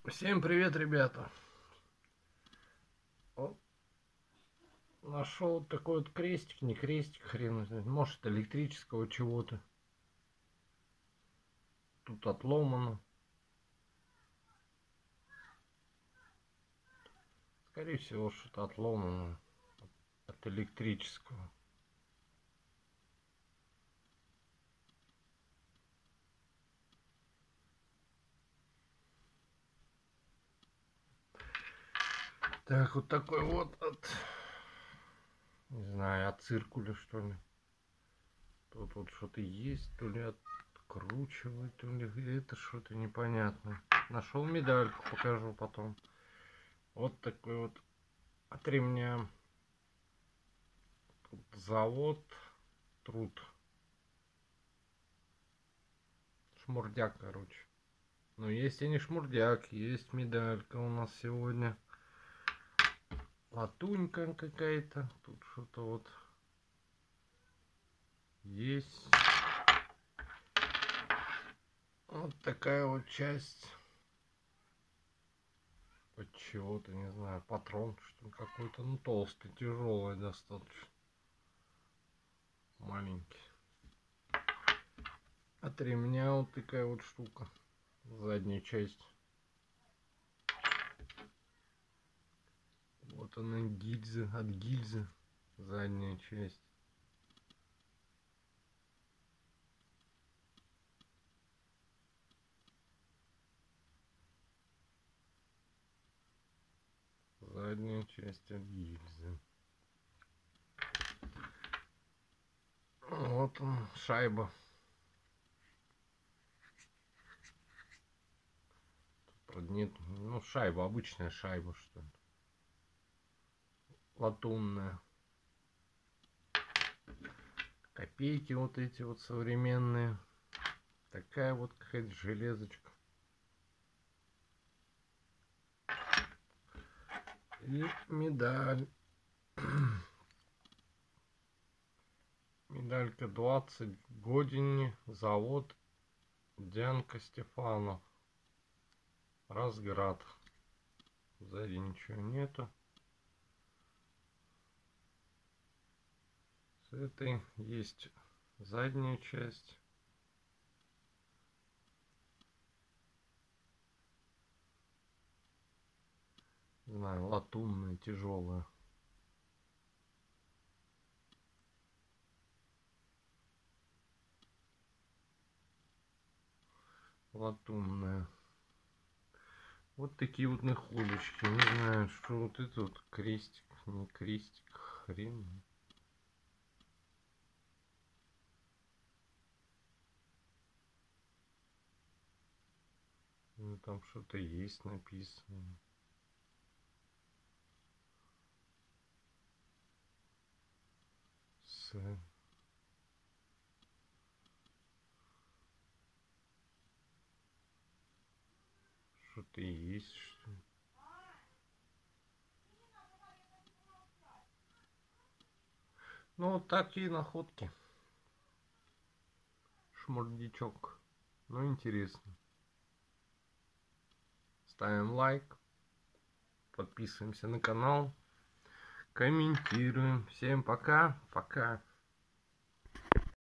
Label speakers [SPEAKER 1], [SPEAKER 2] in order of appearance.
[SPEAKER 1] Всем привет, ребята! Вот, нашел такой вот крестик, не крестик, хрен знает, может электрического чего-то. Тут отломано. Скорее всего, что-то отломано от электрического. Так, вот такой вот от, не знаю, от циркуля, что ли. Тут вот что-то есть, то ли откручивать, то ли это что-то непонятное. Нашел медальку, покажу потом. Вот такой вот от ремня. Тут завод, труд. Шмурдяк, короче. Но есть и не шмурдяк, есть медалька у нас сегодня. Латунька какая-то. Тут что-то вот есть. Вот такая вот часть. От чего-то, не знаю, патрон, что ли, какой-то. Ну, толстый, тяжелый достаточно. Маленький. От ремня вот такая вот штука. Задняя часть. Вот она, гильза, от гильзы. Задняя часть. Задняя часть от гильзы. Вот он, шайба. Нет, ну шайба, обычная шайба, что ли. Латунная. Копейки вот эти вот современные. Такая вот какая-то железочка. И медаль. Медалька 20. Године. Завод Дянка Стефанов. Разград. Сзади ничего нету. С этой есть задняя часть. Не знаю, латунная, тяжелая. Латунная. Вот такие вот находочки. Не знаю, что вот это вот крестик, не крестик, хрен. Ну, там что-то есть написано. Что-то есть, что ли. Ну, вот такие находки. Шмурдячок. Ну, интересно. Ставим лайк. Подписываемся на канал. Комментируем. Всем пока. Пока.